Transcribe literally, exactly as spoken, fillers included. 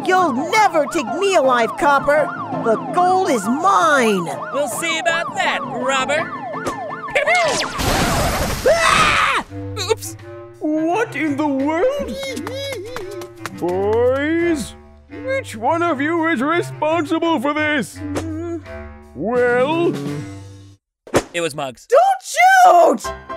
You'll never take me alive, Copper. The gold is mine. We'll see about that, robber. Ah! Oops. What in the world? Boys, which one of you is responsible for this? Well... It was Muggs. Don't shoot!